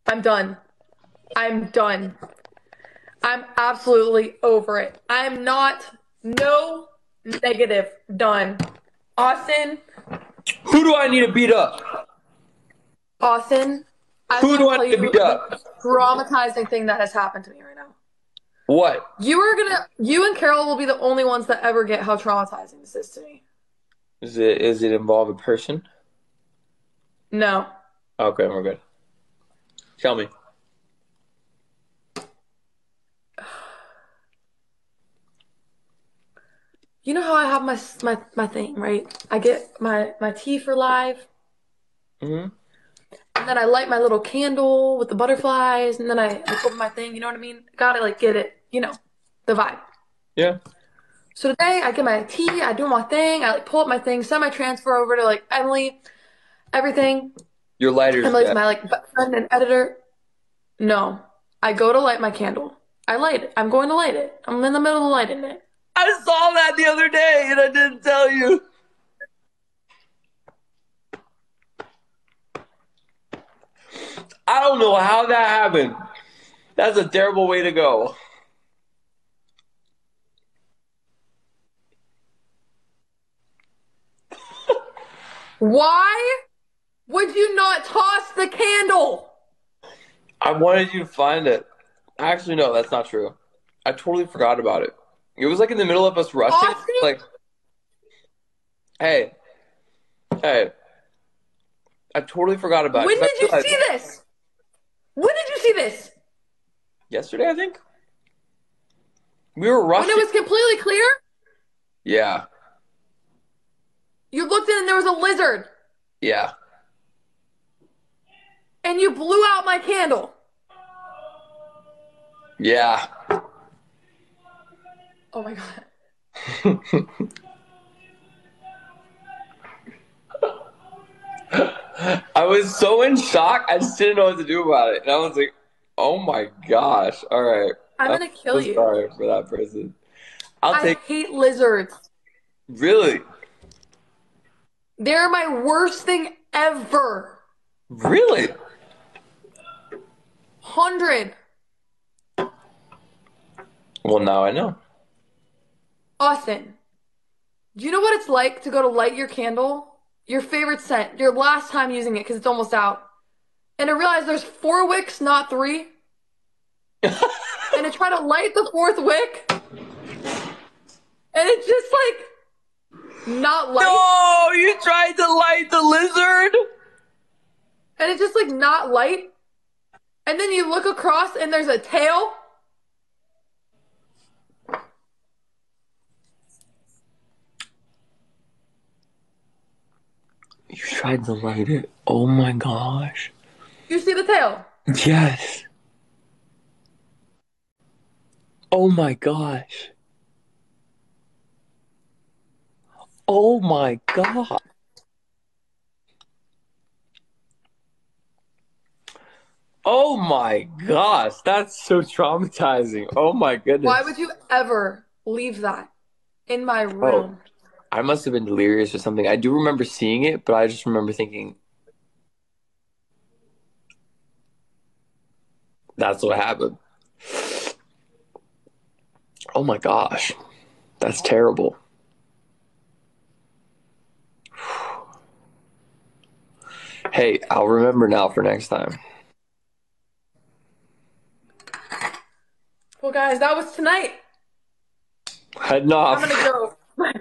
I'm done. I'm done. I'm absolutely over it. I'm not, no negative, done. Austin, Who do I need to beat up? Austin, I'm Who going do to I tell need to you beat the up? traumatizing thing that has happened to me right now. What? You and Carol will be the only ones that ever get how traumatizing this is to me. Is it involve a person? No. Okay, we're good. Tell me. You know how I have my thing, right? I get my tea for live, Hmm. and then I light my little candle with the butterflies, and then I like, open my thing, you know what I mean? Gotta like get it, the vibe. Yeah. So today I get my tea, I do my thing, I like pull up my thing, send my transfer over to like Emily, everything. Your lighter's Emily's dead. my like best friend and editor. No. I go to light my candle. I light it. I'm going to light it. I'm in the middle of lighting it. I saw that the other day and I didn't tell you. I don't know how that happened. That's a terrible way to go. Why would you not toss the candle? I wanted you to find it. Actually, no, that's not true. I totally forgot about it. It was like in the middle of us rushing. Austin, Like, hey, hey, I totally forgot about it when because did I you realized see this? When did you see this? yesterday, I think we were When it rushing. was completely clear? Yeah, You looked in and there was a lizard. yeah. And you blew out my candle. Yeah. Oh my god. I was so in shock, I just didn't know what to do about it. And I was like, oh my gosh. All right. I'm I'm gonna kill so you. sorry for that person. I'll I take hate lizards. really, They're my worst thing ever. really. 100. Well, now I know. Austin, do you know what it's like to go to light your candle? Your favorite scent, your last time using it because it's almost out. And to realize there's 4 wicks, not 3. And to try to light the 4th wick. And it's just like not light. No, you tried to light the lizard. And it's just like not light. And then you look across and there's a tail. You tried to light it. Oh my gosh. You see the tail. Yes. Oh my gosh. Oh my god. Oh my gosh. That's so traumatizing. Oh my Why goodness. would you ever leave that in my Oh, room? I must have been delirious or something. I do remember seeing it, but I just remember thinking, that's what happened. Oh my gosh. That's terrible. Hey, I'll remember now for next time. Well, guys, that was tonight. Heading I'm off. gonna go.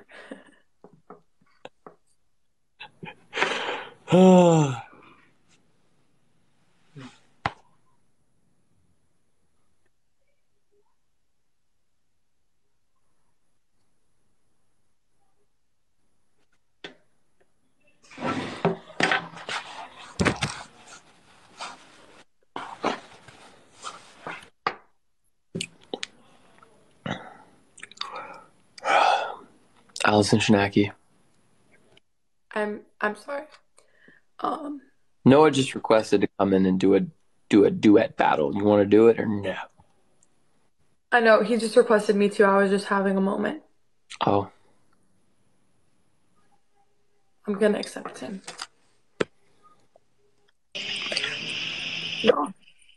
Allison Shanaki. I'm sorry. Um, Noah just requested to come in and do a duet battle. You want to do it or no? I know he just requested me to. I was just having a moment. Oh, I'm gonna accept him. No.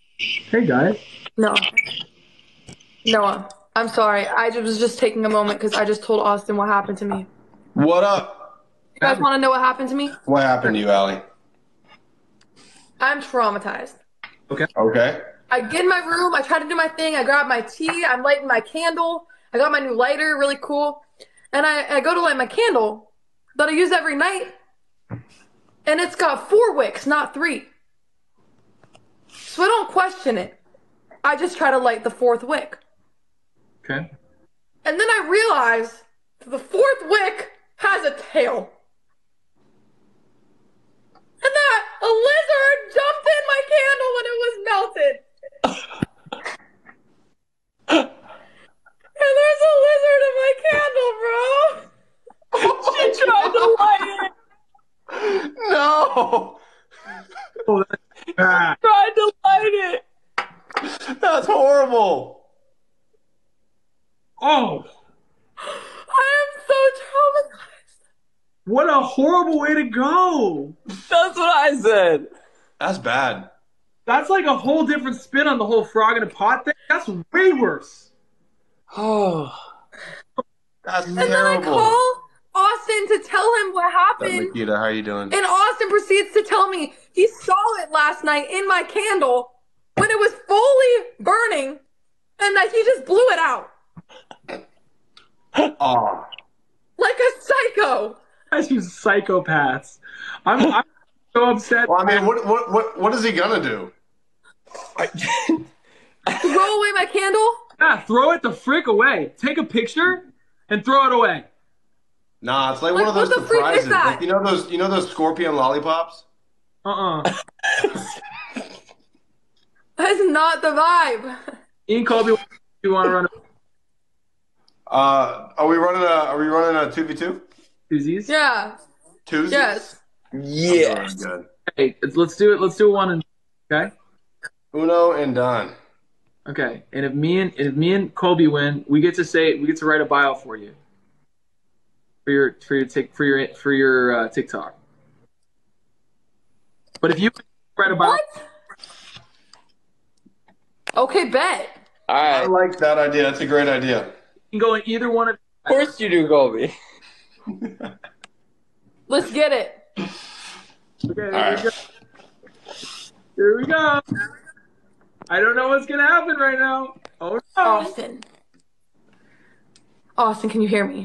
Hey guys. No. Noah, I'm sorry. I was just taking a moment because I just told Austin what happened to me. What up? You guys want to know what happened to me? What happened to you, Allie? I'm traumatized. Okay. I get in my room, I try to do my thing, I grab my tea, I'm lighting my candle, I got my new lighter, really cool. And I go to light my candle that I use every night, and it's got 4 wicks, not 3. So I don't question it. I just try to light the 4th wick. Okay. And then I realize the 4th wick has a tail. And that a lizard jumped in my candle when it was melted. And there's a lizard in my candle, bro. She tried to light it. No. Oh, that's bad. Tried to light it. That's horrible. Oh, I am so traumatized. what a horrible way to go. That's what I said. That's bad. That's like a whole different spin on the whole frog in a pot thing. That's way worse. Oh. That's And then I terrible. call Austin to tell him what happened. Nikita, how you doing? And Austin proceeds to tell me he saw it last night in my candle when it was fully burning and that he just blew it out. Oh. Like a psycho. Guys, you psychopaths. I'm so upset. Well, I mean, what is he gonna do? Throw away my candle? Yeah, throw it the frick away. Take a picture and throw it away. Nah, it's like Like, one of those what the freak is surprises. that? Like, you know those scorpion lollipops? That's not the vibe. Ian Colby, you want to run Are we running a 2v2? twosies? Yeah. Twosies? Yes. Yeah. Good. Hey, let's do it. Let's do one and okay. Uno and done. Okay, and if me and Colby win, we get to write a bio for you for your TikTok. But if you write a bio, What? Okay, bet. All I right. Of like that idea. That's a great idea. you can go in either one of. course you do, Colby. Let's get it. Okay, All right. Here we go. I don't know what's gonna happen right now. Oh no! Austin. Austin, can you hear me?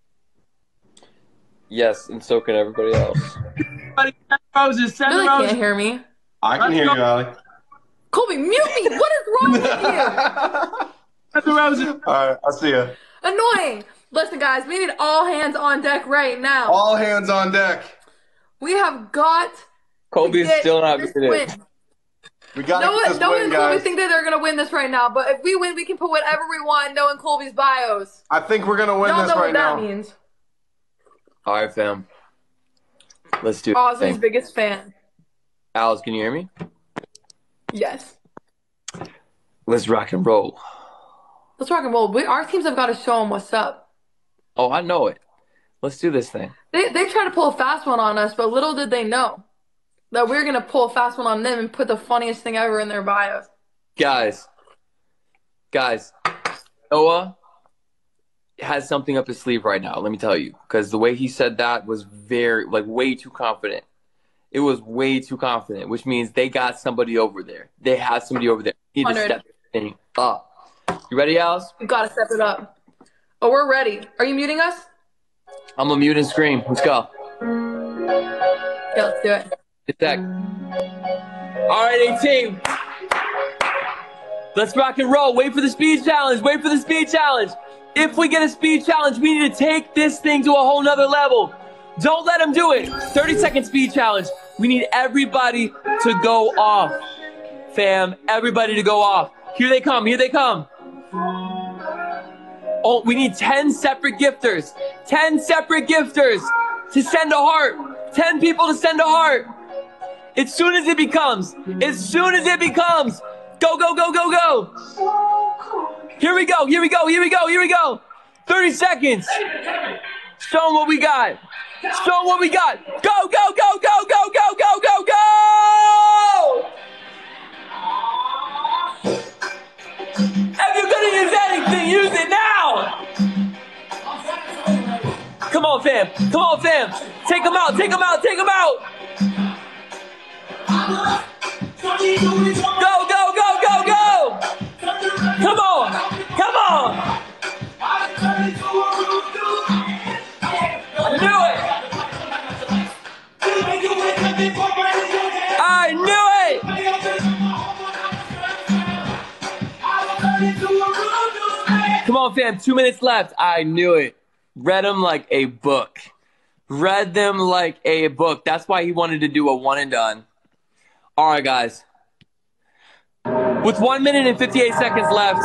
Yes, and so can everybody else. Send roses. Send Really roses. can't hear me. I can hear you, Allie. Colby, mute me. What is wrong with you? Send the roses. All right, I'll see you. Annoying. Listen, guys, we need all hands on deck right now. All hands on deck. We have got Colby's to get still not this muted. win. We got to Noah, get this Noah win, and Colby guys. think that they're going to win this right now, but if we win, we can put whatever we want in Noah and Colby's bios. I think we're going to win Y'all this know right what that now. means. All right, fam. Let's do Austin's it. biggest fan. Alice, can you hear me? Yes. Let's rock and roll. Let's rock and roll. Our teams have got to show them what's up. Oh, I know it. Let's do this thing. They tried to pull a fast one on us, but little did they know that we were going to pull a fast one on them and put the funniest thing ever in their bios. Guys, Noah has something up his sleeve right now, let me tell you. Because the way he said that was way too confident. It was way too confident, which means they got somebody over there. They have somebody over there. You need to 100. step this thing up. You ready, Alice? We've got to step it up. Oh, we're ready. Are you muting us? I'm going to mute and scream. Let's go. Yeah, let's do it. Get that. All right, 18. Let's rock and roll. Wait for the speed challenge. Wait for the speed challenge. If we get a speed challenge, we need to take this thing to a whole nother level. Don't let them do it. 30-second speed challenge. We need everybody to go off. Fam, everybody to go off. Here they come. Here they come. Oh, we need 10 separate gifters. 10 separate gifters to send a heart. 10 people to send a heart. As soon as it becomes. Go, go, go, go, go. Here we go, here we go, here we go, here we go. 30 seconds. Show them what we got. Show them what we got. Go, go, go, go, go, go, go, go, go. Come on, fam. Come on, fam. Take him out. Take him out. Take him out. Go, go, go, go, go. Come on. Come on. I knew it. I knew it. Come on, fam. 2 minutes left. I knew it. Read them like a book. Read them like a book. That's why he wanted to do a one and done. All right, guys. With 1 minute and 58 seconds left.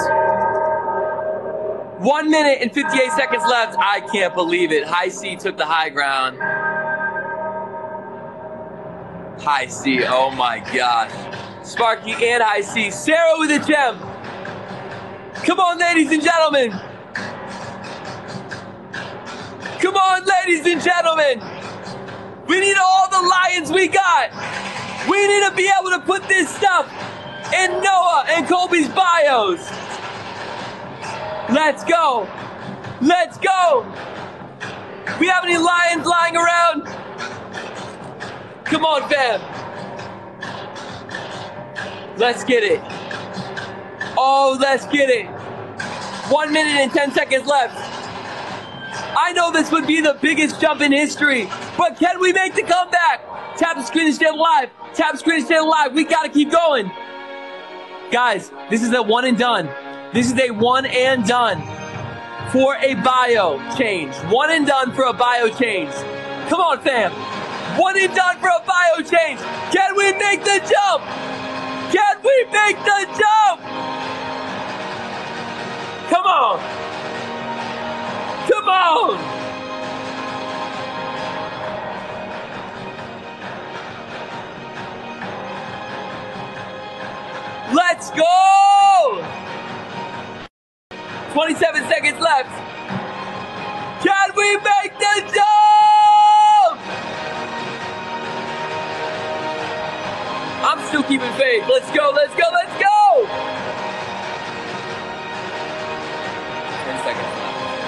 1 minute and 58 seconds left. I can't believe it. High C took the high ground. High C. Oh, my gosh. Sparky and High C. Sarah with a gem. Come on, ladies and gentlemen. Come on, ladies and gentlemen. We need all the lions we got. We need to be able to put this stuff in Noah and Colby's bios. Let's go. Let's go. We have any lions lying around? Come on, fam. Let's get it. Oh, let's get it. 1 minute and 10 seconds left. I know this would be the biggest jump in history, but can we make the comeback? Tap the screen and stay alive. Tap the screen and stay alive. We got to keep going. Guys, this is a one and done. This is a one and done for a bio change. One and done for a bio change. Come on, fam. One and done for a bio change. Can we make the jump? Can we make the jump? Come on. Come on. Let's go. 27 seconds left. Can we make the jump? I'm still keeping faith. Let's go, let's go, let's go. 10 seconds left.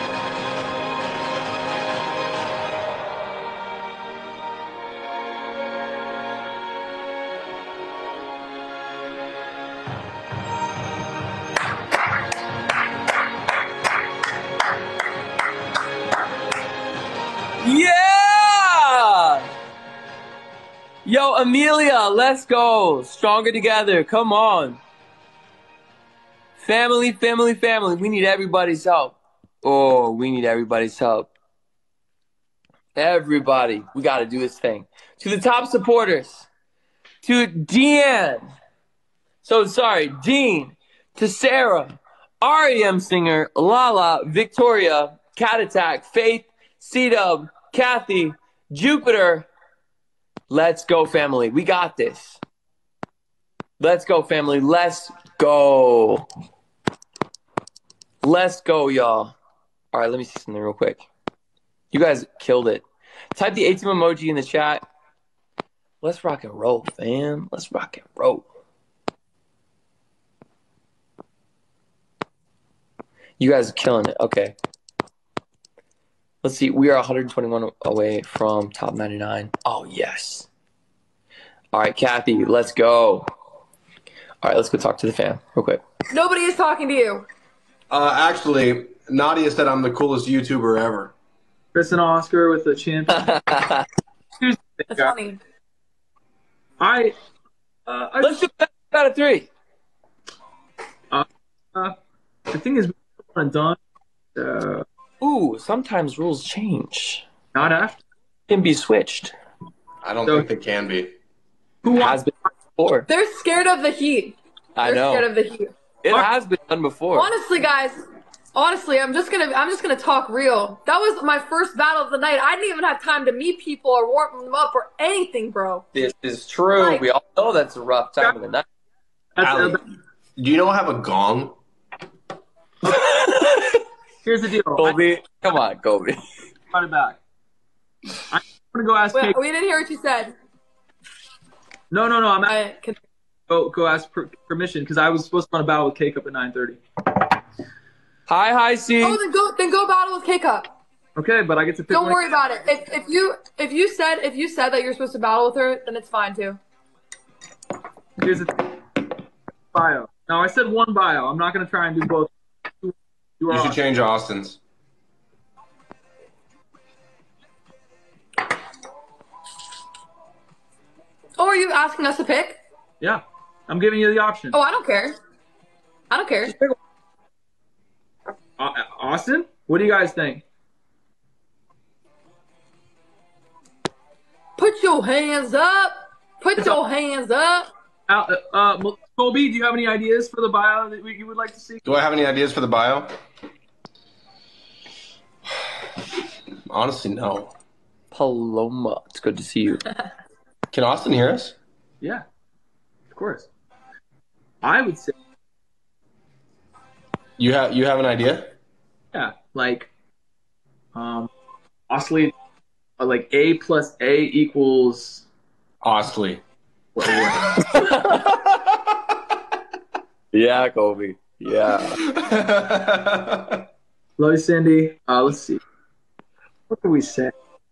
Yeah! Yo, Amelia, let's go. Stronger together. Come on. Family, family, family. We need everybody's help. Oh, we need everybody's help. Everybody. We got to do this thing. To the top supporters. To Deanne. Dean. To Sarah. REM Singer. Lala. Victoria. Cat Attack. Faith. C-Dub. Kathy. Jupiter. Let's go, family. We got this. Let's go, family. Let's go. Let's go, y'all. All right, let me see something real quick. You guys killed it. Type the A-Team emoji in the chat. Let's rock and roll, fam. Let's rock and roll. You guys are killing it. Okay. Let's see. We are 121 away from top 99. Oh, yes. All right, Kathy, let's go. All right, let's go talk to the fan real quick. Nobody is talking to you. Actually, Nadia said I'm the coolest YouTuber ever. Chris and Oscar with the champion. That's funny. Let's do that out of three. The thing is, one and done. Ooh, sometimes rules change. Not after. Can be switched. I don't think they can be. Who Has been done before. They're scared of the heat. I They're know. scared of the heat. It has been done before. Honestly, guys. Honestly, I'm just gonna talk real. That was my first battle of the night. I didn't even have time to meet people or warm them up or anything, bro. This is true. Like- We all know that's a rough time of the night. Allie. Do you know I have a gong? Here's the deal. Colby, come on, Colby. I run it back. I'm gonna go ask Wait, Kate. we didn't hear what you said. No. I'm I can, go ask permission because I was supposed to run a battle with K Cup at 9:30. Hi, C. oh, then go battle with K-Cup. Okay, but I get to pick Don't one. worry about it. If you said that you're supposed to battle with her, then it's fine too. Here's a bio. Now, I said one bio. I'm not going to try and do both. You should change Austin's. Oh, are you asking us to pick? Yeah. I'm giving you the option. Oh, I don't care. I don't care. Austin, what do you guys think? Put your hands up. Put your hands up. Colby, do you have any ideas for the bio that you would like to see? Do I have any ideas for the bio? Honestly, no. Paloma, it's good to see you. Can Austin hear us? Yeah, of course. I would say, You have an idea? yeah, like, Ostley, like A plus A equals. Ostley. Yeah, Kobe. Yeah. Love you, Cindy. Let's see. What do we say?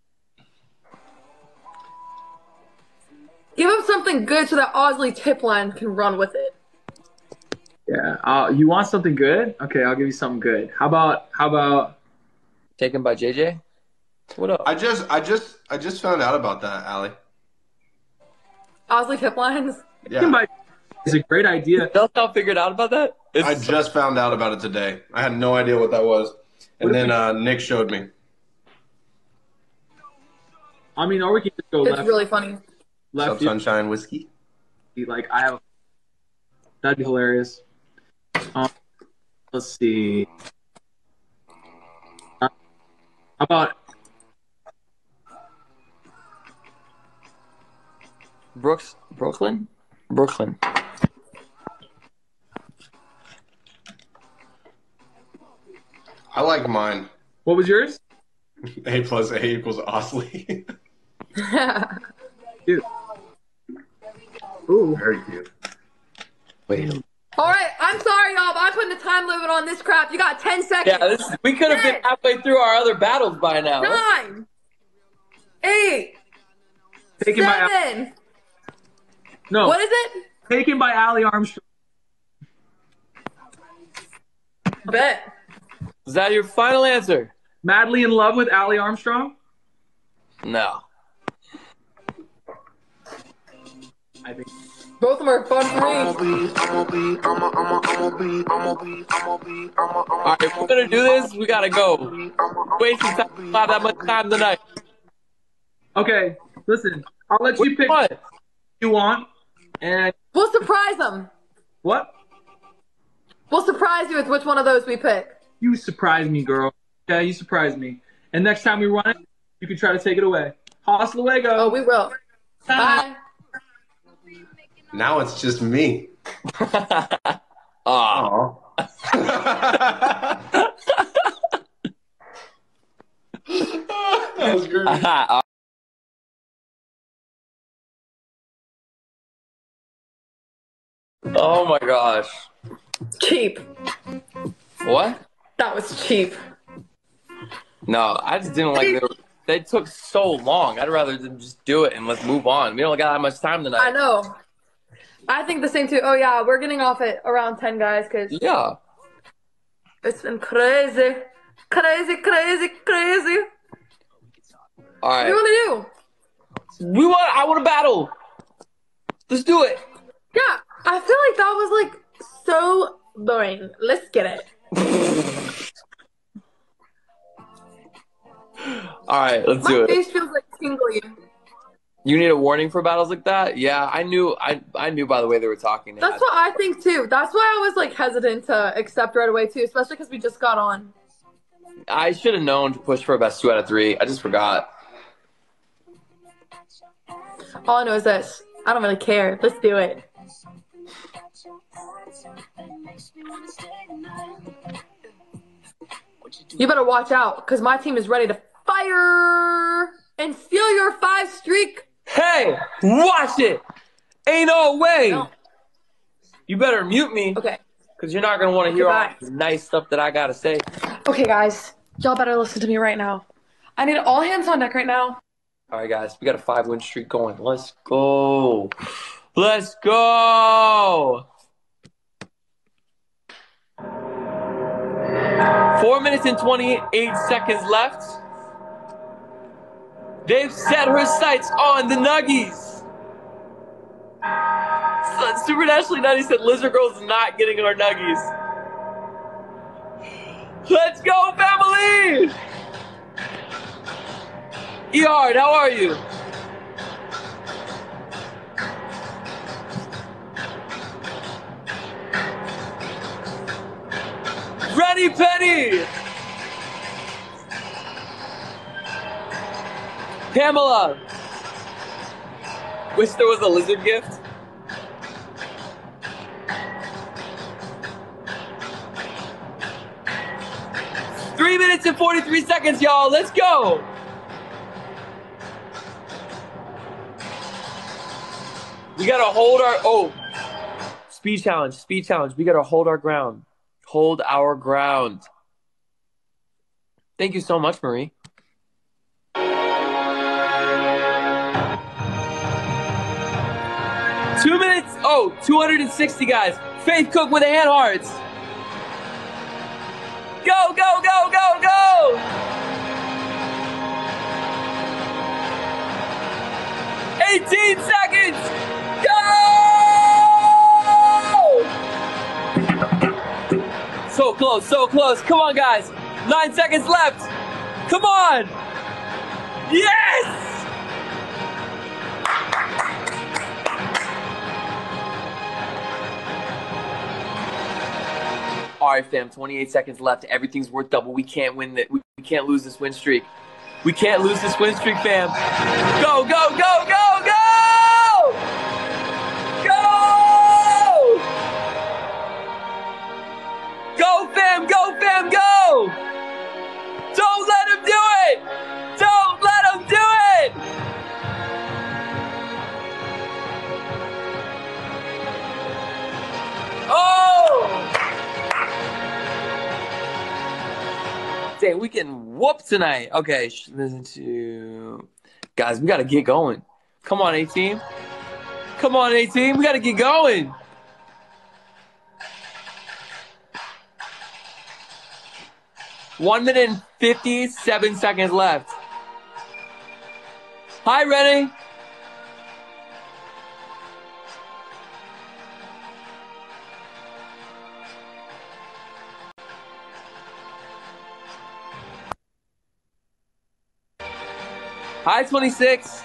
Give him something good so that Osley Tipline can run with it. Yeah. You want something good? Okay, I'll give you something good. How about? Taken by JJ? What up? I just found out about that, Allie. Osley Tiplines? Yeah. It's a great idea. Y'all figured out about that? I just found out about it today. I had no idea what that was. And then Nick showed me. I mean, or we can just go It's left. really funny. Sub Sunshine Whiskey. Like that'd be hilarious. Let's see. How about Brooklyn? I like mine. what was yours? A plus A equals Ostley. Dude. Ooh. Very cute. Wait. All right, I'm sorry, y'all, but I'm putting a time limit on this crap. You got 10 seconds. Yeah, we could have been halfway through our other battles by now. 9, 8, Taken by 7. no. What is it? Taken by Allie Armstrong. Bet. Is that your final answer? Madly in love with Allie Armstrong. No. I think. Both of them are fun for me. Alright, if we're gonna do this, we gotta go. Wasting time, we don't have that much time tonight. Okay, listen. I'll let you pick What? what you want. And We'll surprise them. what? We'll surprise you with which one of those we pick. You surprise me, girl. Yeah, you surprise me. And next time we run it, you can try to take it away. Hasta luego. Oh, we will. Bye. Now it's just me. Aw. That was great. Oh my gosh. Cheap. What? That was cheap. No, I just didn't like they took so long. I'd rather them just do it and let's move on. We don't got that much time tonight. I know. I think the same too. Oh yeah, we're getting off at around 10, guys, because Yeah. it's been crazy. Crazy, crazy, crazy. All What do you right. want to do? I want to battle. Let's do it. Yeah, I feel like that was like so boring. Let's get it. All right, let's My do it. face feels like tingly. You need a warning for battles like that? Yeah, I knew by the way they were talking. That's what I think too. That's why I was like hesitant to accept right away too, especially because we just got on. I should have known to push for a best 2 out of 3. I just forgot. All I know is this. I don't really care. Let's do it. You better watch out, because my team is ready to fire and steal your 5 streak. Hey, watch it. Ain't no way. No. You better mute me. Okay. Because you're not going to want to hear all Goodbye. the nice stuff that I got to say. Okay, guys. Y'all better listen to me right now. I need all hands on deck right now. All right, guys, we got a 5-win streak going. Let's go. Let's go. 4 minutes and 28 seconds left. They've set her sights on the Nuggies. Supernaturally Nutty said Lizard Girl's not getting our Nuggies. Let's go, family! Ehard, how are you? Ready, Penny! Pamela! Wish there was a lizard gift. Three minutes and 43 seconds, y'all. Let's go! We gotta hold our... Oh. Speed challenge, speed challenge. We gotta hold our ground. Hold our ground. Thank you so much, Marie. Two minutes. Oh, 260, guys. Faith Cook with the hand hearts. Go, go, go, go, go. 18 seconds. Go! So close, so close. Come on, guys. 9 seconds left. Come on. Yes! All right, fam, 28 seconds left. Everything's worth double. We can't win that. We can't lose this win streak. We can't lose this win streak, fam. Go, go, go, go, go! Go! Go, fam, go, fam, go! Don't let him do it! Don't let him do it! Oh! Dang, we getting whooped tonight. Okay, listen to... Guys, we got to get going. Come on, A-Team. Come on, A-Team. We got to get going. One minute and 57 seconds left. Hi, Rennie. Hi, 26.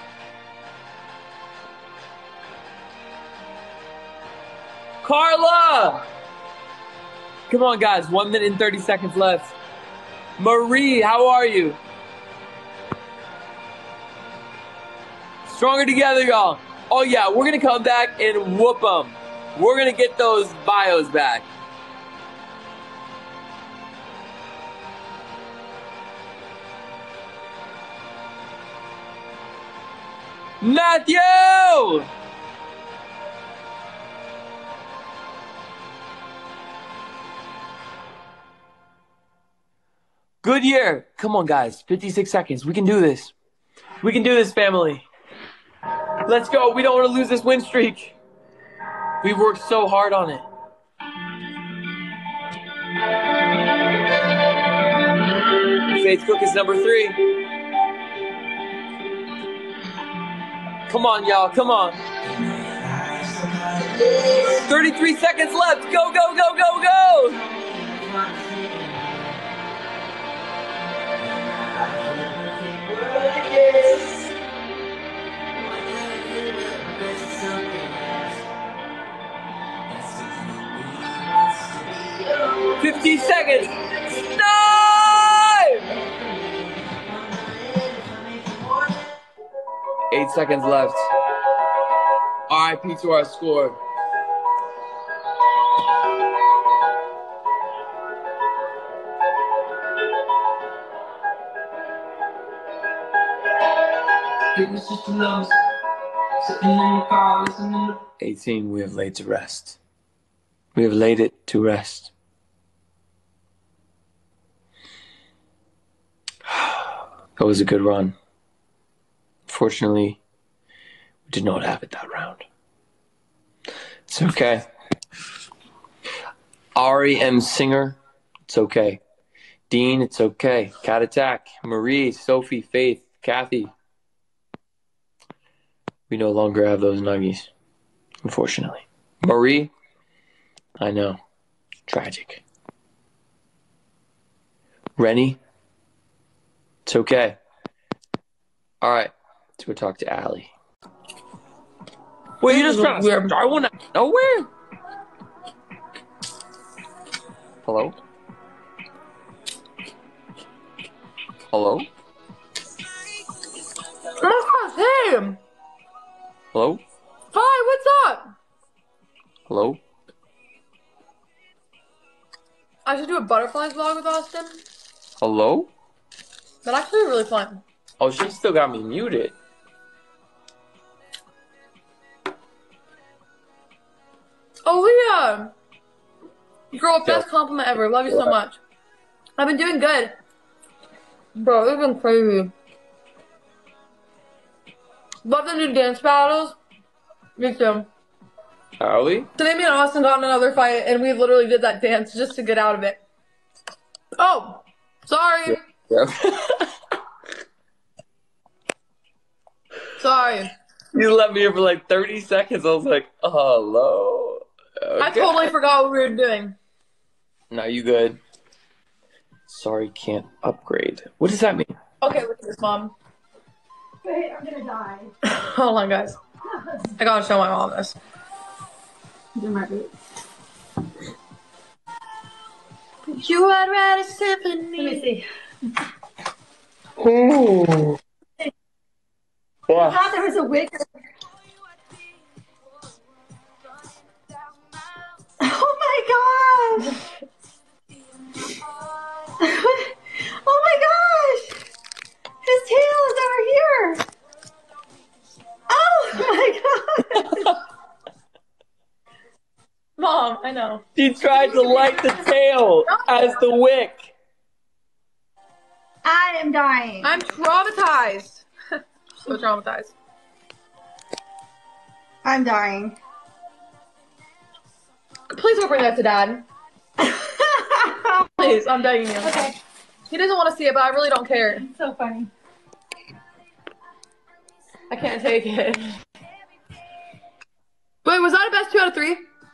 Carla! Come on, guys. 1 minute and 30 seconds left. Marie, how are you? Stronger together, y'all. Oh, yeah, we're going to come back and whoop them. We're going to get those bios back. Matthew! Good year. Come on, guys. 56 seconds. We can do this. We can do this, family. Let's go. We don't want to lose this win streak. We've worked so hard on it. Faith Cook is number 3. Come on, y'all. Come on. 33 seconds left. Go, go, go, go, go. $50 seconds. No! 8 seconds left. RIP to our score. A-Team, we have laid to rest. We have laid it to rest. That was a good run. Fortunately, we did not have it that round. It's okay. Ari M. Singer, it's okay. Dean, it's okay. Cat Attack, Marie, Sophie, Faith, Kathy. We no longer have those nuggies, unfortunately. Marie, I know. Tragic. Rennie, it's okay. All right, let's go talk to Allie. Wait, you just trying to start one out of nowhere? Hello? Hello? Oh my gosh, hey! Hello? Hi, what's up? Hello? I should do a butterflies vlog with Austin. Hello? That'd actually be really fun. Oh, she still got me muted. Oh, Leah! Girl, best compliment ever. Love you so much. I've been doing good. Bro, it's been crazy. Love the new dance battles. Me too. Allie? Today me and Austin got in another fight and we literally did that dance just to get out of it. Oh, sorry. Yeah. Sorry. You left me here for like 30 seconds. I was like, hello? Okay. I totally forgot what we were doing. No, you good. Sorry, can't upgrade. What does that mean? Okay, look at this, Mom. Wait, I'm gonna die. Hold on, guys. I gotta show my mom this. Do my boots. You had read a Let symphony. me see. Ooh. I Yeah. thought there was a wig. Oh my gosh! Oh my gosh! His tail is over here! Oh my god! Mom, I know. She tried to light the tail as the wick. I am dying. I'm traumatized. So traumatized. I'm dying. Please don't bring that to Dad. Please, I'm begging you. Okay, He doesn't want to see it, but I really don't care. it's so funny. I can't take it. Wait, was that a best 2 out of 3?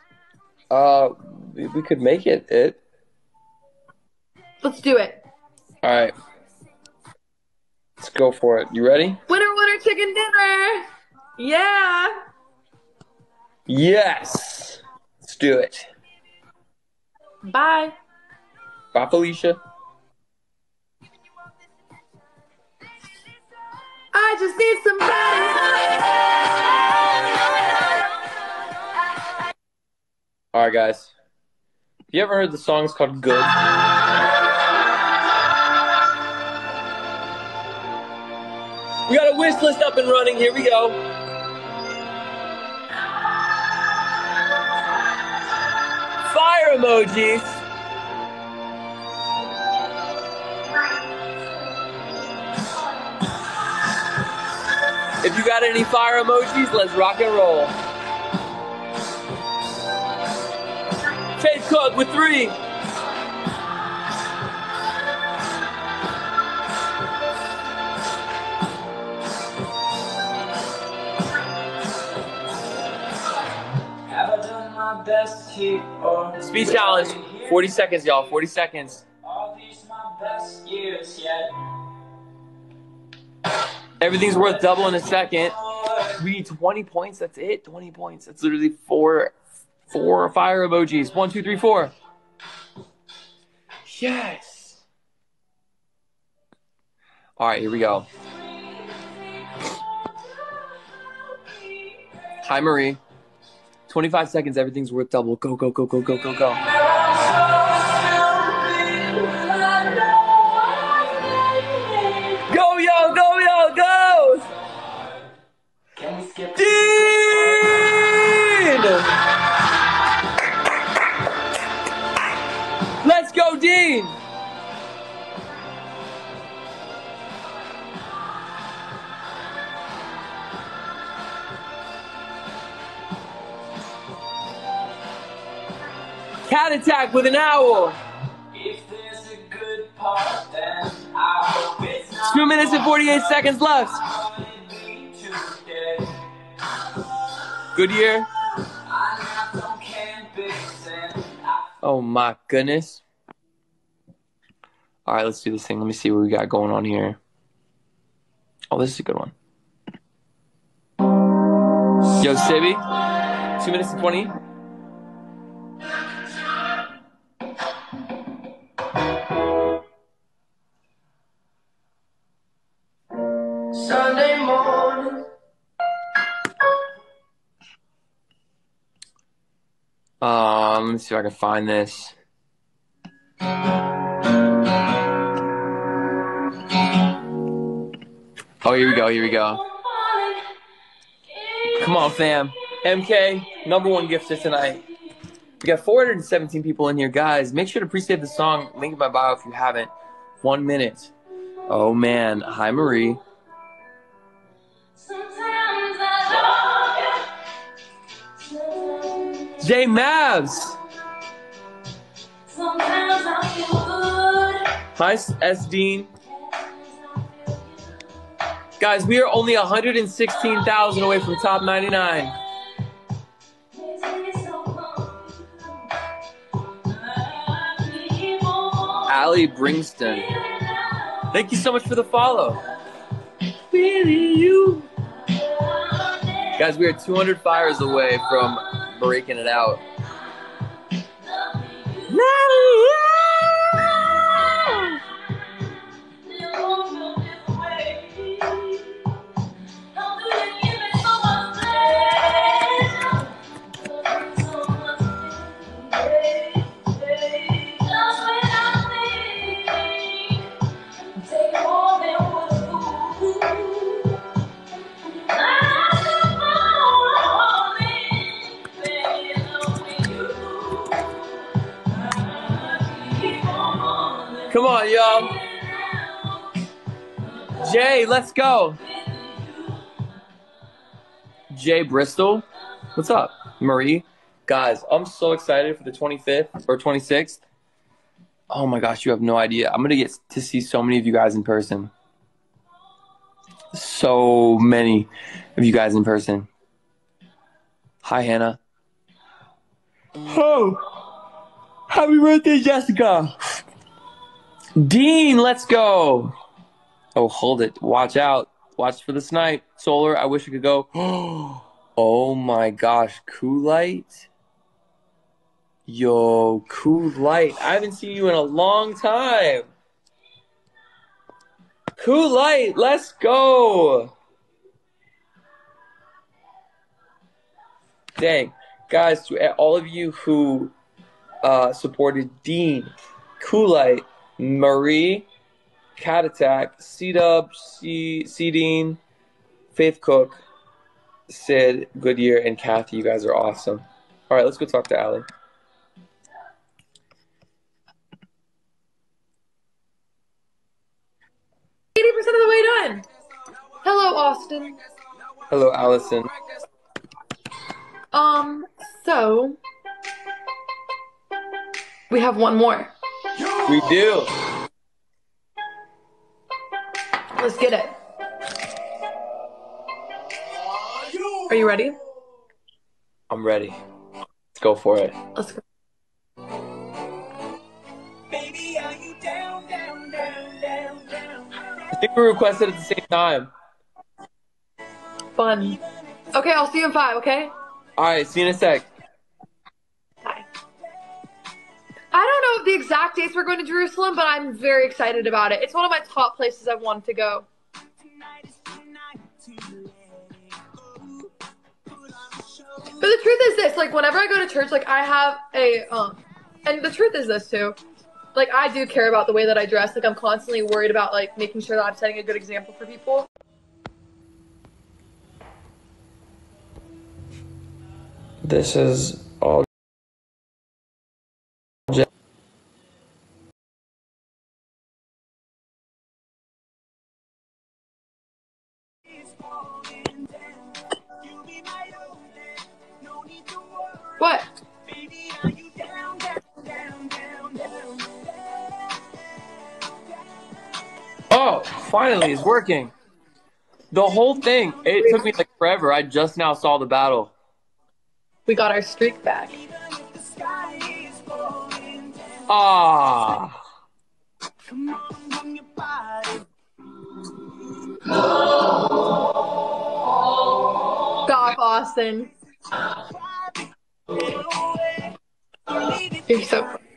We could make it. Let's do it. All right. Let's go for it. You ready? Winner, winner, chicken dinner. Yeah. Yes. Let's do it. Bye. Bye, Felicia. I just need somebody. All right, guys. Have you ever heard the song? It's called Good. We got a wish list up and running. Here we go. Fire emojis. If you got any fire emojis, let's rock and roll. Faith Cook with 3. Have I done my best here or Speed challenge. 40 seconds, y'all. 40 seconds. are these my best years yet? Everything's worth double in a second. We need 20 points. That's it. 20 points. That's literally four fire emojis. 1, 2, 3, 4. Yes. All right, here we go. Hi, Marie. 25 seconds. Everything's worth double. Go, go, go, go, go, go, go. Go, yo, go, yo, go! Can we skip? Dean! Let's go, Dean! Cat Attack with an owl. If there's a good part, then I hope it's not 2 minutes and 48 seconds left. today. Goodyear. I don't can't be sent. Oh my goodness. All right, let's do this thing. Let me see what we got going on here. Oh, this is a good one. Yo, Sibby. 2 minutes and 20. Sunday morning. Let me see if I can find this. Oh, here we go. Here we go. Come on, fam. MK, #1 gifter tonight. We got 417 people in here, guys. Make sure to pre-save the song. Link in my bio if you haven't. 1 minute. Oh man. Hi, Marie. J Mavs. Hi, S Dean. Guys, we are only 116,000 away from top 99. Allie Bringston. Thank you so much for the follow. Really, you. Guys, we are 200 fires away from breaking it out. Come on, y'all. Jay, let's go. Jay Bristol, what's up? Marie, guys, I'm so excited for the 25th or 26th. Oh my gosh, you have no idea. I'm gonna get to see so many of you guys in person. So many of you guys in person. Hi, Hannah. Oh, happy birthday, Jessica. Dean, let's go. Oh, hold it. Watch out. Watch for the snipe. Solar, I wish I could go. Oh my gosh. Coolite. Yo, Coolite. I haven't seen you in a long time. Coolite, let's go. Dang. Guys, to all of you who supported Dean, Coolite, Marie, Cat Attack, C-Dub, C-Dean, Faith Cook, Sid, Goodyear, and Kathy. You guys are awesome. All right, let's go talk to Allie. % of the way done. Hello, Austin. Hello, Allison. So we have one more. We do. Let's get it. Are you ready? I'm ready. Let's go for it. Let's go. I think we requested at the same time. Fun. Okay, I'll see you in 5, okay? All right, see you in a sec. Bye. I don't know the exact dates we're going to Jerusalem, but I'm very excited about it. It's one of my top places I've wanted to go. But the truth is this, like, whenever I go to church, like, I have a, and the truth is this, too. Like, I do care about the way that I dress. Like, I'm constantly worried about, like, making sure that I'm setting a good example for people. This is all. What? finally, it's working. The whole thing, it took me like forever. I just now saw the battle. We got our streak back. Ah. Stop, Austin. You're so funny.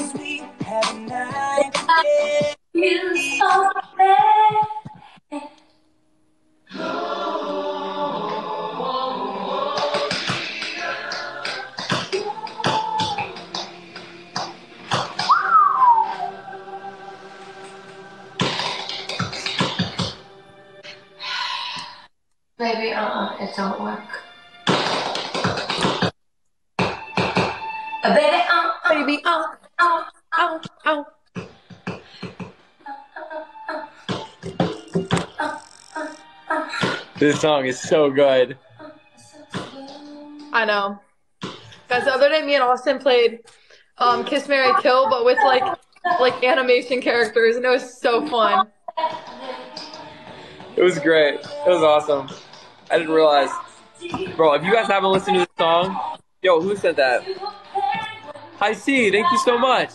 Baby, it don't work. Baby, Baby, ow. This song is so good. I know. Guys, the other day me and Austin played Kiss, Marry, Kill, but with like animation characters, and it was so fun. It was great. It was awesome. I didn't realize. Bro, if you guys haven't listened to this song, yo, who said that? Hi, C. Thank you so much.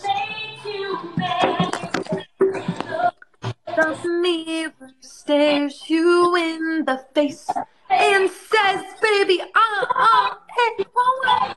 The mirror stares you in the face and says, baby, hey, won't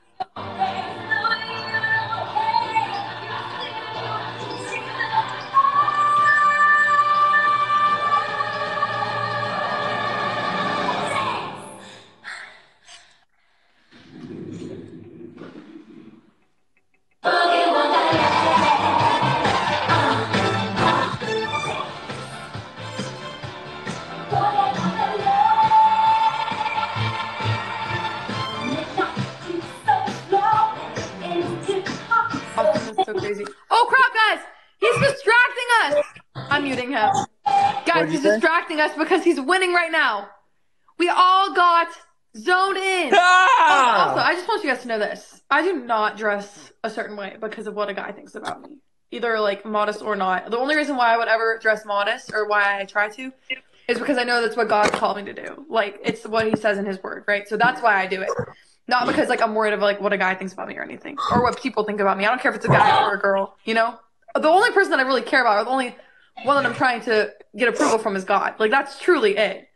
so crazy. Oh crap, guys! He's distracting us! I'm muting him. Guys, he's distracting us because he's winning right now. We all got zoned in. Ah! Also, I just want you guys to know this. I do not dress a certain way because of what a guy thinks about me. Either like modest or not. The only reason why I would ever dress modest, or why I try to, is because I know that's what God called me to do. Like, it's what he says in his word, right? So that's why I do it. Not because like I'm worried of like what a guy thinks about me or anything, or what people think about me. I don't care if it's a guy or a girl, you know? The only person that I really care about, or the only one that I'm trying to get approval from, is God. Like, that's truly it.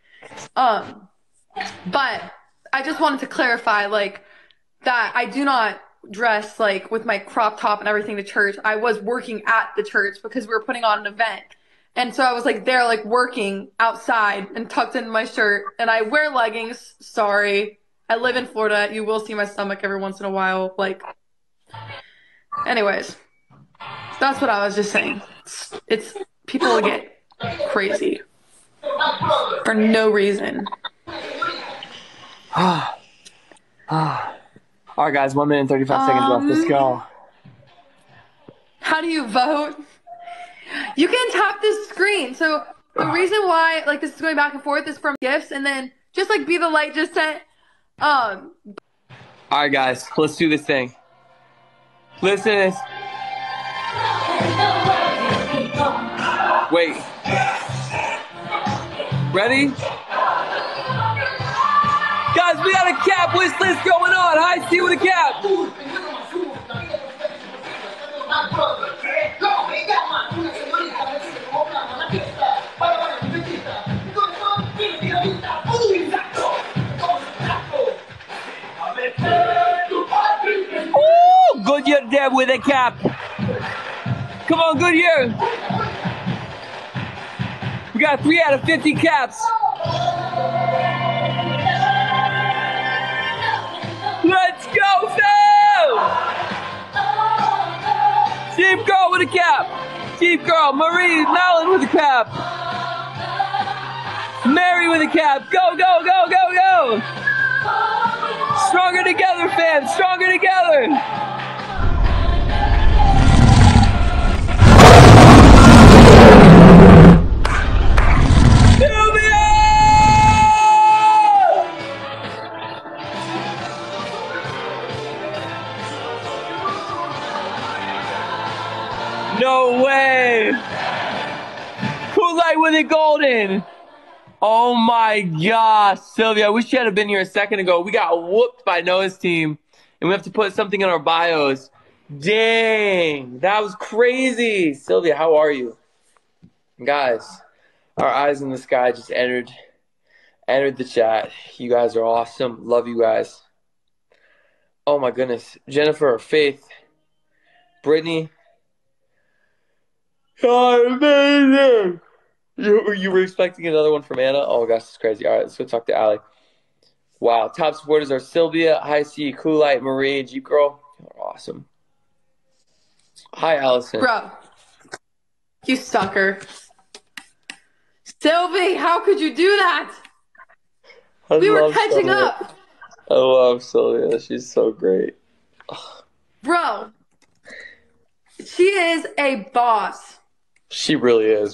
But I just wanted to clarify, like, that I do not dress like with my crop top and everything to church. I was working at the church because we were putting on an event. And so I was like there, like working outside and tucked in my shirt, and I wear leggings. Sorry. I live in Florida. You will see my stomach every once in a while. Like, anyways, that's what I was just saying. It's people get crazy for no reason. All right, guys, 1 minute and 35 seconds left. Let's go. How do you vote? You can tap this screen. So the reason why like this is going back and forth is from gifts, and then just like Be the Light just sent. All right, guys, let's do this thing. Listen to this. Wait. Ready? Guys, we got a cap wish list going on. Hi, C with a cap. Ooh, Goodyear there with a cap. Come on, Goodyear. We got 3 out of 50 caps. Let's go, Phil! Chief Girl with a cap. Chief Girl, Marie Mallon with a cap. Mary with a cap. Go, go, go, go, go! Stronger together, fam. Stronger together. No way! Cool Kool-Aid with it golden. Oh my gosh, Sylvia, I wish you had been here a second ago. We got whooped by Noah's team, and we have to put something in our bios. Dang, that was crazy. Sylvia, how are you? Guys, our eyes in the sky just entered the chat. You guys are awesome. Love you guys. Oh my goodness. Jennifer, Faith, Brittany. Oh, amazing. You were expecting another one from Anna? Oh gosh, it's crazy. All right, let's go talk to Allie. Wow, top supporters are Sylvia, Hi C, Coolite, Marie, Jeep Girl. You're awesome. Hi, Allison. Bro, you sucker. Sylvie, how could you do that? We were catching Sylvia. up. I love Sylvia. She's so great. Bro, she is a boss. She really is.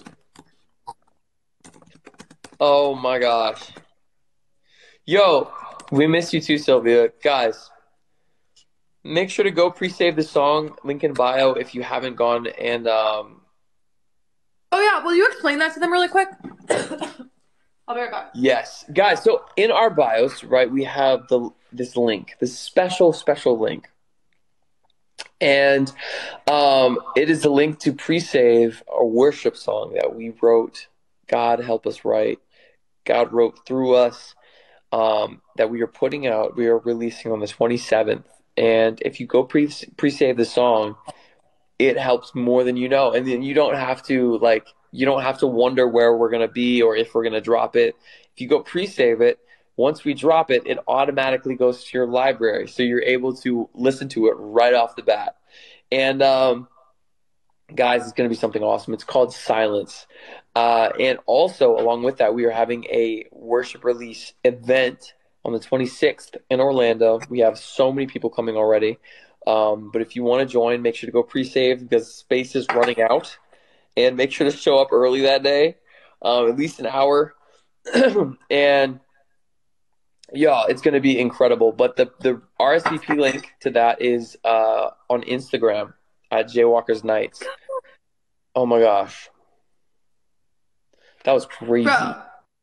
Oh my gosh. Yo, we miss you too, Sylvia. Guys, make sure to go pre-save the song, link in bio if you haven't gone. And Oh yeah, will you explain that to them really quick? I'll be right back. yes, guys. So in our bios, right, we have this link, this special link, and it is the link to pre-save a worship song that we wrote. God help us write. God wrote through us. That we are putting out. We are releasing on the 27th, and if you go pre-save the song, it helps more than you know. And then you don't have to wonder where we're gonna be or if we're gonna drop it. If you go pre-save it, once we drop it, it automatically goes to your library, so you're able to listen to it right off the bat. And guys, it's gonna be something awesome. It's called Silence. And also, along with that, we are having a worship release event on the 26th in Orlando. We have so many people coming already. But if you want to join, make sure to go pre-save because space is running out. And make sure to show up early that day, at least an hour. And yeah, it's going to be incredible. But the RSVP link to that is on Instagram at Jaywalkers Nights. Oh my gosh. That was crazy. Bro,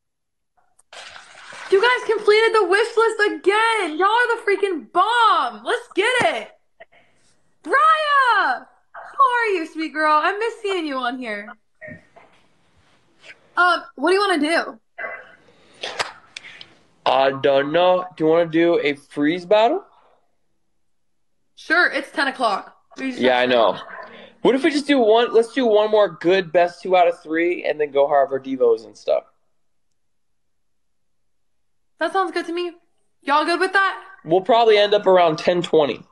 you guys completed the wish list again. Y'all are the freaking bomb. Let's get it. Raya, how are you, sweet girl? I miss seeing you on here. What do you want to do? I don't know. Do you want to do a freeze battle? Sure, it's 10 o'clock. Yeah, I know. What if we just do one? Let's do one more good best 2 out of 3 and then go have our devos and stuff. That sounds good to me. Y'all good with that? We'll probably end up around 10:20.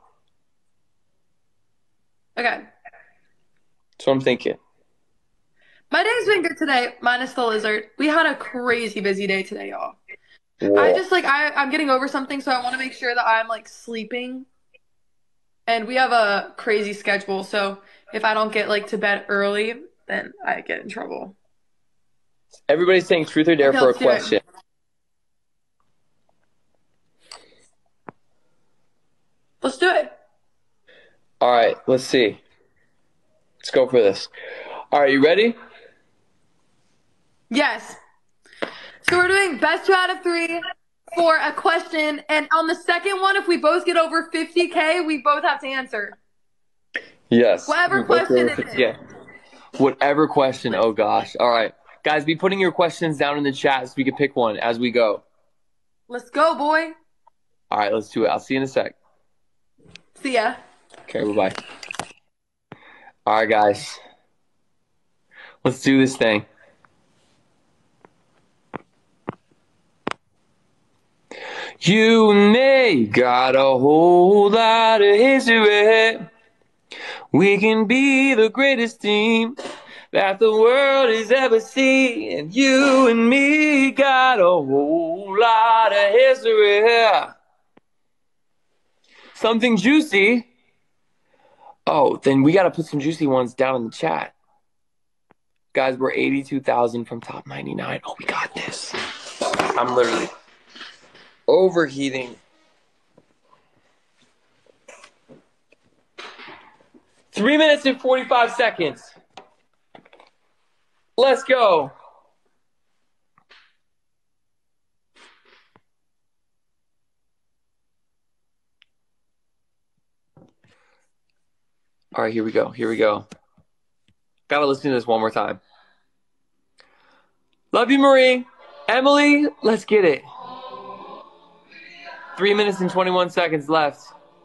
Okay. That's what I'm thinking. My day's been good today, minus the lizard. We had a crazy busy day today, y'all. Whoa. I'm getting over something, so I want to make sure that I'm sleeping. And we have a crazy schedule, so if I don't get to bed early, then I get in trouble. Everybody's saying truth or dare Okay, for a let's do it. question. Let's do it. All right, let's see. Let's go for this. All right, you ready? Yes. So we're doing best 2 out of 3 for a question, and on the second one, if we both get over 50K, we both have to answer. Yes. Whatever question it is. Yeah. Whatever question. Oh gosh. All right, guys, be putting your questions down in the chat so we can pick one as we go. Let's go, boy. All right, let's do it. I'll see you in a sec. See ya. Okay, bye-bye. All right, guys. Let's do this thing. You and me got a whole lot of history. We can be the greatest team that the world has ever seen. And you and me got a whole lot of history. Something juicy. Oh, then we got to put some juicy ones down in the chat. Guys, we're 82,000 from top 99. Oh, we got this. I'm literally overheating. 3 minutes and 45 seconds. Let's go. All right, here we go. Here we go. Gotta listen to this one more time. Love you, Marie. Emily, let's get it. 3 minutes and 21 seconds left.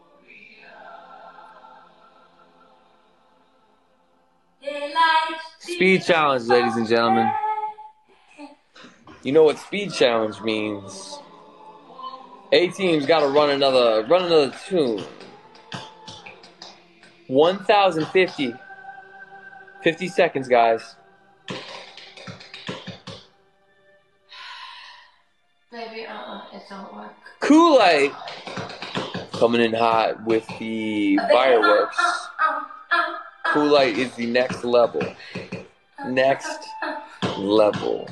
Speed challenge, ladies and gentlemen. You know what speed challenge means. A-team's got to run another tune. 1,050. 50 seconds, guys. Baby, it don't work. Kool-Aid coming in hot with the fireworks. Kool-Aid is the next level. Next level.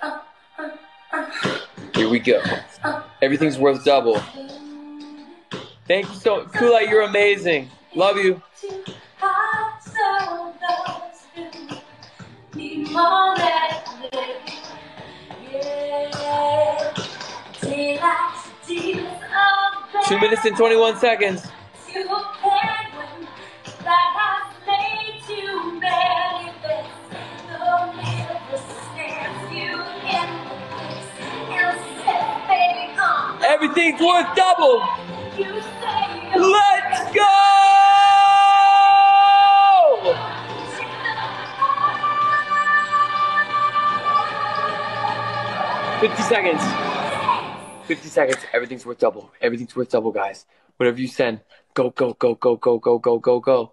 Here we go. Everything's worth double. Thank you so much. Kool-Aid, you're amazing. Love you. Yeah. 2 minutes and 21 seconds. Everything's worth double. Let's go! 50 seconds. 50 seconds. Everything's worth double. Everything's worth double, guys. Whatever you send, go, go, go, go, go, go, go, go, go.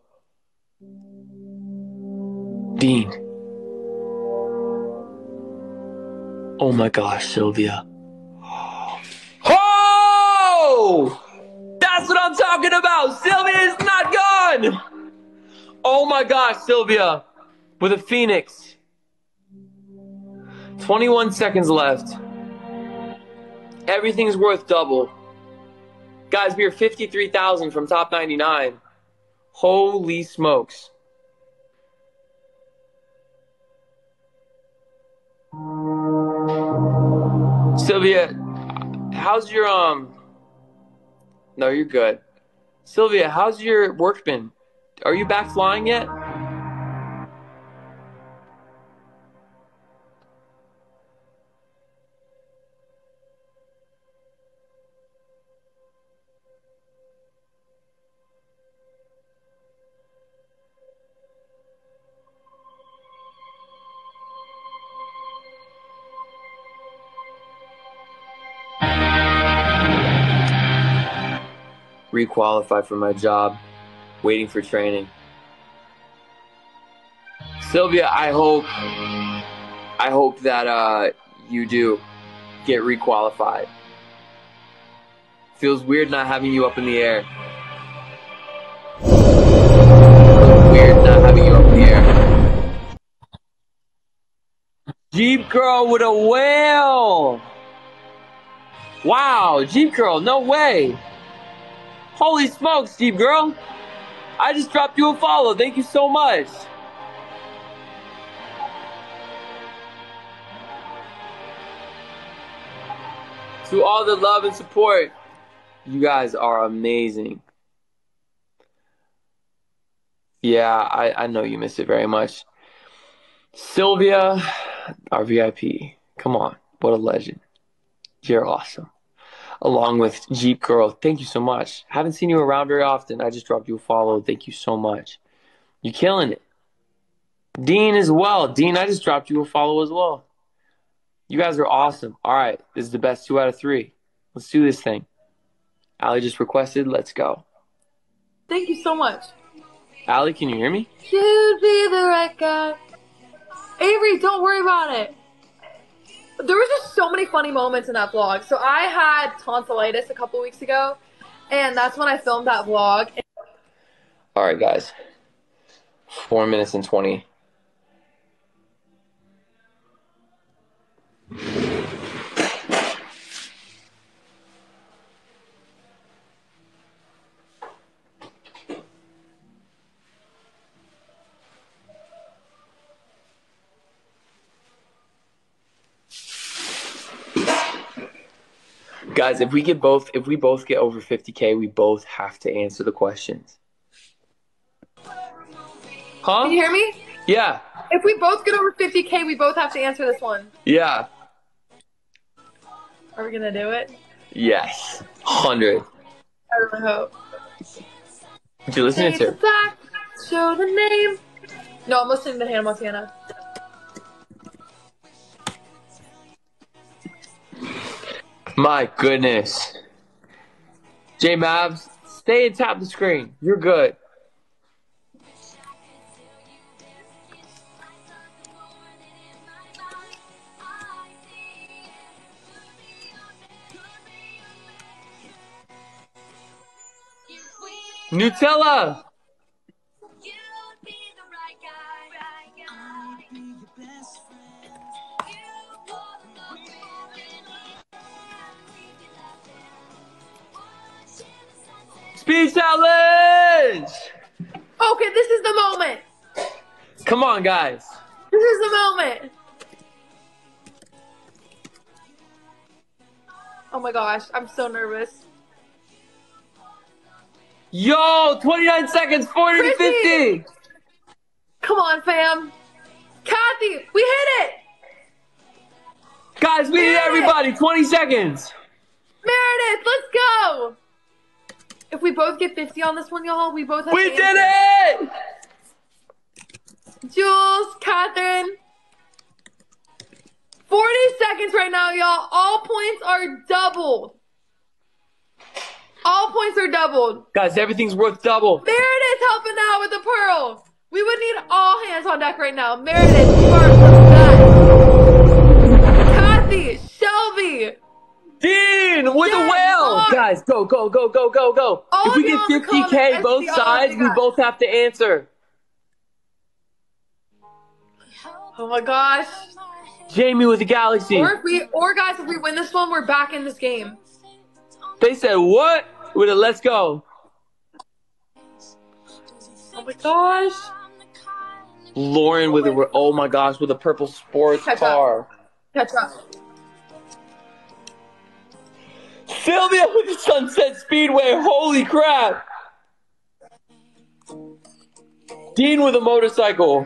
Dean. Oh my gosh, Sylvia. Oh! That's what I'm talking about. Sylvia is not gone. Oh my gosh, Sylvia. With a Phoenix. 21 seconds left. Everything's worth double. Guys, we are 53,000 from top 99. Holy smokes. Sylvia, how's your, No, you're good. Sylvia, how's your work been? Are you back flying yet? Requalified for my job, waiting for training. Sylvia, I hope that you do get requalified. Feels weird not having you up in the air. Weird not having you up in the air. Jeep Girl with a whale. Wow, Jeep Girl, no way. Holy smokes, Jeep Girl. I just dropped you a follow. Thank you so much. To all the love and support, you guys are amazing. Yeah, I know you miss it very much. Sylvia, our VIP. Come on, what a legend. You're awesome. Along with Jeep Girl, thank you so much. Haven't seen you around very often. I just dropped you a follow. Thank you so much. You're killing it. Dean as well. Dean, I just dropped you a follow as well. You guys are awesome. All right, this is the best 2 out of 3. Let's do this thing. Allie just requested. Let's go. Thank you so much. Allie, can you hear me? You'd be the right guy. Avery, don't worry about it. There was just so many funny moments in that vlog. So I had tonsillitis a couple weeks ago, and that's when I filmed that vlog. All right, guys. 4 minutes and 20. Guys, if we both get over 50K, we both have to answer the questions. Huh? Can you hear me? Yeah. If we both get over 50K, we both have to answer this one. Yeah. Are we gonna do it? Yes. 100. I really hope. What you listening Fade to? black, show the name. No, I'm listening to Hannah Montana. My goodness. J Mavs, stay and tap the screen. You're good. Nutella. Speed challenge. Okay, this is the moment. Come on, guys. This is the moment. Oh my gosh, I'm so nervous. Yo, 29 seconds, 40 to 50. Come on, fam. Kathy, we hit it. Guys, we need everybody. 20 seconds. Meredith, let's go. If we both get 50 on this one, y'all, we both have We to did answer. it. Jules, Catherine. 40 seconds right now, y'all. All points are doubled. All points are doubled. Guys, everything's worth double. Meredith helping out with the pearl. We would need all hands on deck right now. Meredith, you are the best. Kathy, Shelby. Dean with the Yes, whale. Lord. Guys, go, go, go, go, go, go. All If we of get you on the 50K comments, both SC, all of sides, you we guys. both have to answer. Oh my gosh. Jamie with the galaxy. Or guys, if we win this one, we're back in this game. They said what? With a let's go. Oh my gosh. Lauren with a oh my gosh with a purple sports Catch up. car. Catch up. Sylvia with the Sunset Speedway. Holy crap. Dean with a motorcycle.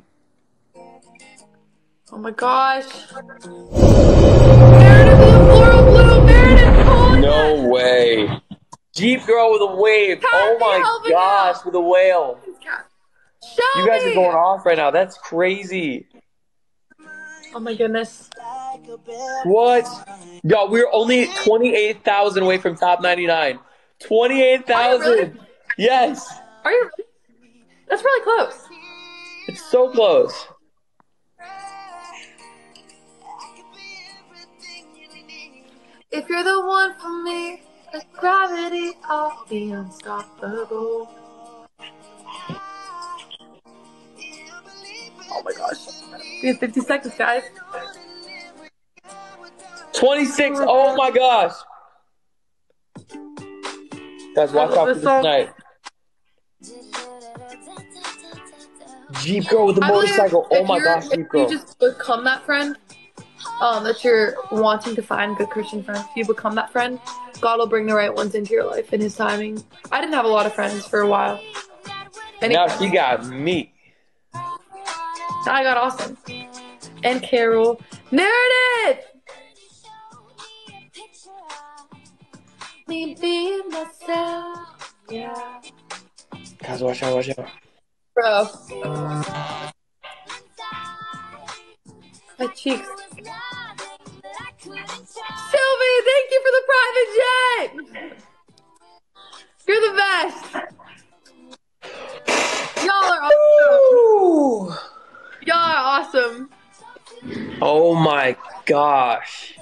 Oh my gosh. Meredith with a floral blue. Meredith, holy No way. Jeep girl with a wave. Oh my helping gosh, out. with a whale. Shelby. You guys are going off right now. That's crazy. Oh my goodness. What? Yo, we're only 28,000 away from top 99. 28,000. Are you really? Yes. Are you? That's really close. It's so close. If you're the one for me, like gravity, I'll be unstoppable. Oh my gosh. We have 50 seconds, guys. 26. Oh my gosh. Guys, watch out for this tonight. Jeep girl with the I believe motorcycle. Oh if my you're- gosh, if Jeep girl. you just become that friend, that you're wanting to find good Christian friends. If you become that friend, God will bring the right ones into your life in His timing. I didn't have a lot of friends for a while. Any Now friends. she got me. I got Austin and Carol. Meredith. Me being myself. Yeah. Guys, watch out, watch out. Bro. My cheeks. Sylvie, thank you for the private jet. You're the best. Y'all are awesome. Y'all are awesome. Oh my gosh.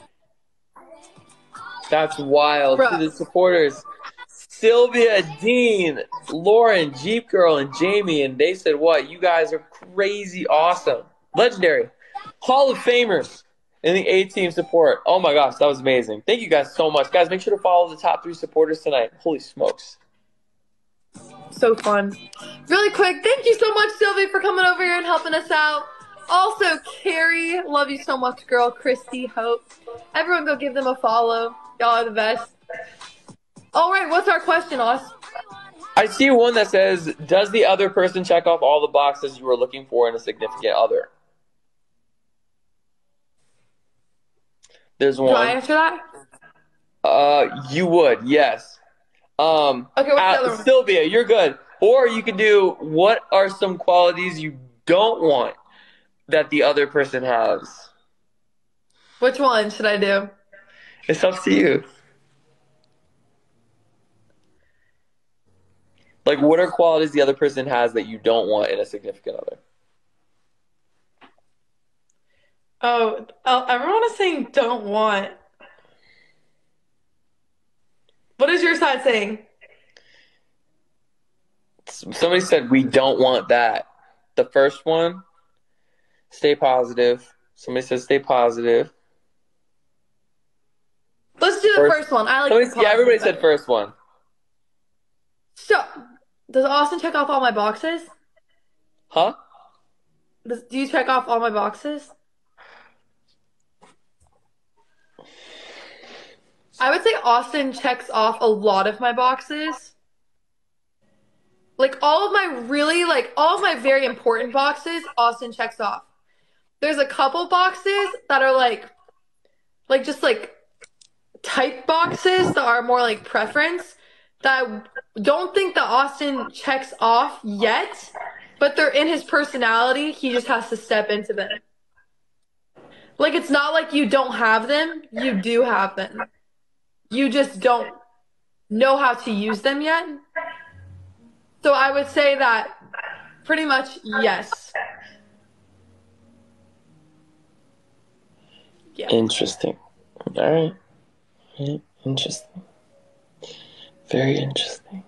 That's wild. Bruh. To the supporters. Sylvia, Dean, Lauren, Jeep Girl, and Jamie, and they said what? You guys are crazy awesome. Legendary. Hall of Famers in the A-Team support. Oh my gosh, that was amazing. Thank you guys so much. Guys, make sure to follow the top 3 supporters tonight. Holy smokes. So fun. Really quick, thank you so much, Sylvie, for coming over here and helping us out. Also, Carrie, love you so much, girl. Christy, Hope. Everyone go give them a follow. Y'all are the best. All right, what's our question, Oz? I see one that says, does the other person check off all the boxes you were looking for in a significant other? There's Do I one. answer that? You would, yes. Okay, what's the other one? Sylvia, you're good. Or you can do, what are some qualities you don't want that the other person has? Which one should I do? It's up to you. Like, what are qualities the other person has that you don't want in a significant other? Oh, everyone is saying don't want. What is your side saying? Somebody said we don't want that. The first one, stay positive. Somebody said stay positive. Let's do the first one. I like the Yeah, everybody positive said first one. So, does Austin check off all my boxes? Huh? Do you check off all my boxes? I would say Austin checks off a lot of my boxes. Like all of my very important boxes, Austin checks off. There's a couple boxes that are like just like type boxes that are more like preference that I don't think that Austin checks off yet, but they're in his personality. He just has to step into them. Like, it's not like you don't have them. You do have them. You just don't know how to use them yet. So I would say that pretty much yes. Yeah. Interesting. All right. Yeah, interesting. Very interesting.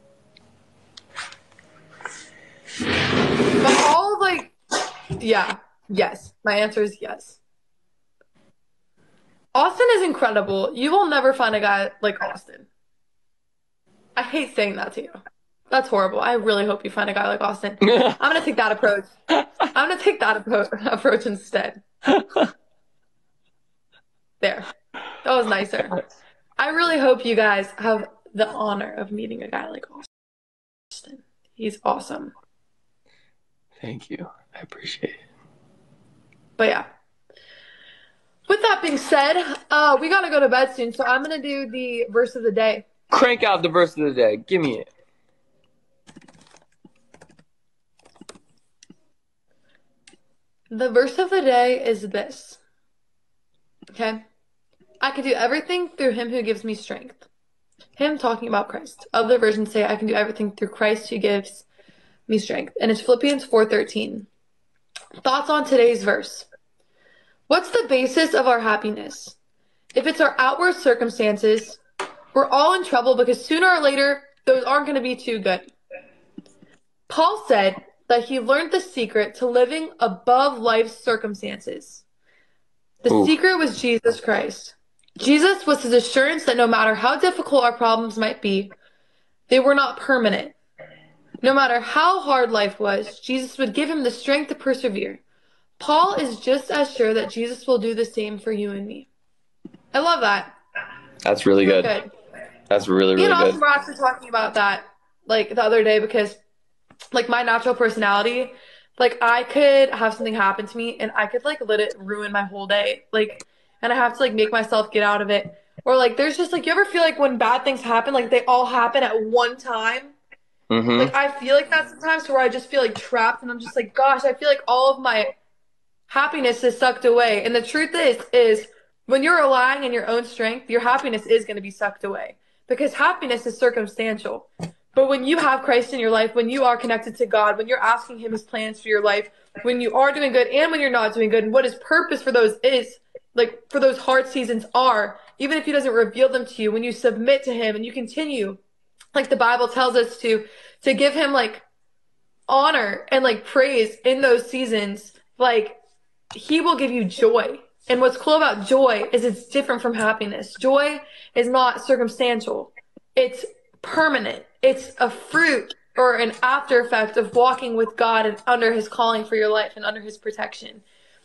But all yeah, yes. My answer is yes. Austin is incredible. You will never find a guy like Austin. I hate saying that to you. That's horrible. I really hope you find a guy like Austin. I'm going to take that approach. I'm going to take that approach instead. There. That was nicer. I really hope you guys have the honor of meeting a guy like Austin. He's awesome. Thank you. I appreciate it. But yeah. With that being said, we got to go to bed soon, so I'm going to do the verse of the day. Crank out the verse of the day. Give me it. The verse of the day is this. Okay? I can do everything through him who gives me strength. Him talking about Christ. Other versions say I can do everything through Christ who gives me strength. And it's Philippians 4:13. Thoughts on today's verse. What's the basis of our happiness? If it's our outward circumstances, we're all in trouble because sooner or later, those aren't going to be too good. Paul said that he learned the secret to living above life's circumstances. The secret was Jesus Christ. Jesus was his assurance that no matter how difficult our problems might be, they were not permanent. No matter how hard life was, Jesus would give him the strength to persevere. Paul is just as sure that Jesus will do the same for you and me. I love that. That's really good. That's really, really Me and good. Austin were actually talking about that the other day because my natural personality, I could have something happen to me and I could let it ruin my whole day. And I have to make myself get out of it. Or there's just you ever feel when bad things happen, they all happen at one time? Mm-hmm. I feel that sometimes where I just feel trapped and I'm just gosh, I feel all of my happiness is sucked away. And the truth is when you're relying on your own strength, your happiness is going to be sucked away because happiness is circumstantial. But when you have Christ in your life, when you are connected to God, when you're asking him his plans for your life, when you are doing good and when you're not doing good, and what his purpose for those is, for those hard seasons are, even if he doesn't reveal them to you, when you submit to him and you continue, the Bible tells us to give him honor and praise in those seasons, he will give you joy. And what's cool about joy is it's different from happiness. Joy is not circumstantial. It's permanent. It's a fruit or an after effect of walking with God and under his calling for your life and under his protection.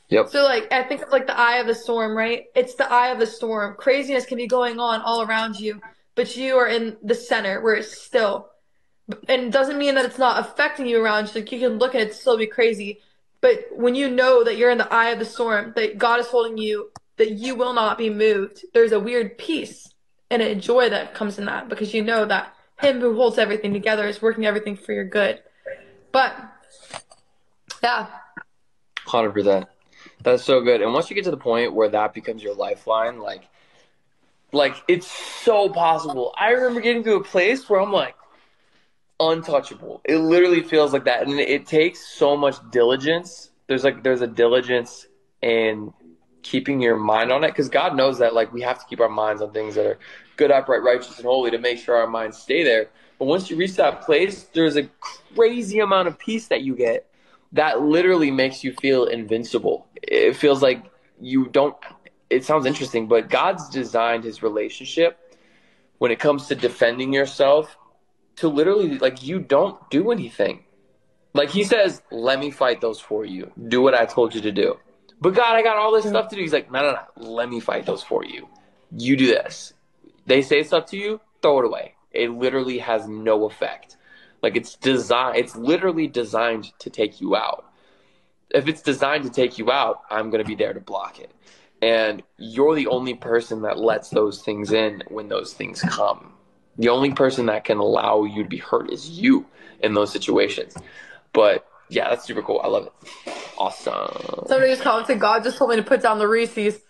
Yep. So, like, I think of, like, the eye of the storm, right? It's the eye of the storm. Craziness can be going on all around you, but you are in the center where it's still. And it doesn't mean that it's not affecting you around you. Like, you can look at it and still be crazy. But when you know that you're in the eye of the storm, that God is holding you, that you will not be moved, there's a weird peace and a joy that comes in that because you know that Him who holds everything together is working everything for your good. But, yeah. 100%. That's so good. And once you get to the point where that becomes your lifeline, like it's so possible. I remember getting to a place where I'm like, untouchable. It literally feels like that. And it takes so much diligence. There's a diligence in keeping your mind on it because God knows that like we have to keep our minds on things that are good, upright, righteous, and holy to make sure our minds stay there. But once you reach that place, there's a crazy amount of peace that you get that literally makes you feel invincible. It feels like you don't, it sounds interesting, but God's designed his relationship when it comes to defending yourself to literally, like, you don't do anything. Like, he says, let me fight those for you. Do what I told you to do. But God, I got all this stuff to do. He's like, no. Let me fight those for you. You do this. They say stuff to you, throw it away. It literally has no effect. Like, it's literally designed to take you out. If it's designed to take you out, I'm going to be there to block it. And you're the only person that lets those things in when those things come. The only person that can allow you to be hurt is you in those situations. But yeah, that's super cool. I love it. Awesome. Somebody just commented, God just told me to put down the Reese's.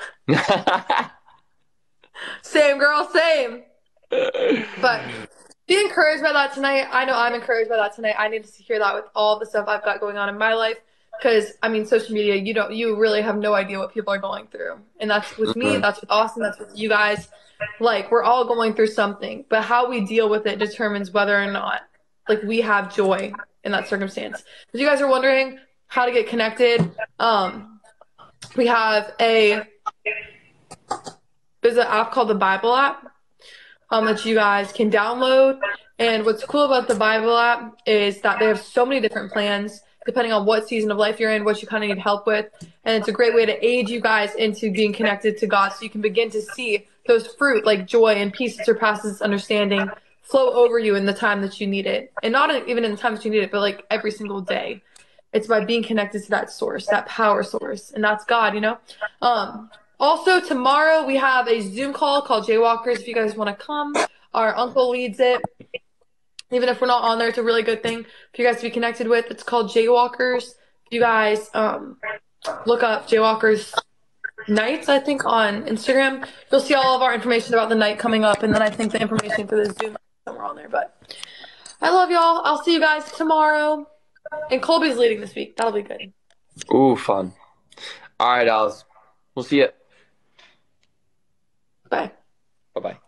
Same, girl, same. But be encouraged by that tonight. I know I'm encouraged by that tonight. I need to hear that with all the stuff I've got going on in my life. Because, I mean, social media, you really have no idea what people are going through. And that's with me, that's with Austin, that's with you guys. Like, we're all going through something. But how we deal with it determines whether or not, like, we have joy in that circumstance. If you guys are wondering how to get connected, we have there's an app called the Bible app that you guys can download. And what's cool about the Bible app is that they have so many different plans depending on what season of life you're in, what you kind of need help with. And it's a great way to aid you guys into being connected to God so you can begin to see those fruit like joy and peace that surpasses understanding flow over you in the time that you need it. And not even in the time that you need it, but like every single day. It's by being connected to that source, that power source. And that's God, you know? Also, tomorrow we have a Zoom call called Jaywalkers. If you guys want to come, our uncle leads it. Even if we're not on there, it's a really good thing for you guys to be connected with. It's called Jaywalkers. If you guys look up Jaywalkers Nights, I think, on Instagram, you'll see all of our information about the night coming up. And then I think the information for the Zoom is somewhere on there. But I love y'all. I'll see you guys tomorrow. And Colby's leading this week. That'll be good. Ooh, fun. All right, Alice. We'll see you. Bye. Bye-bye.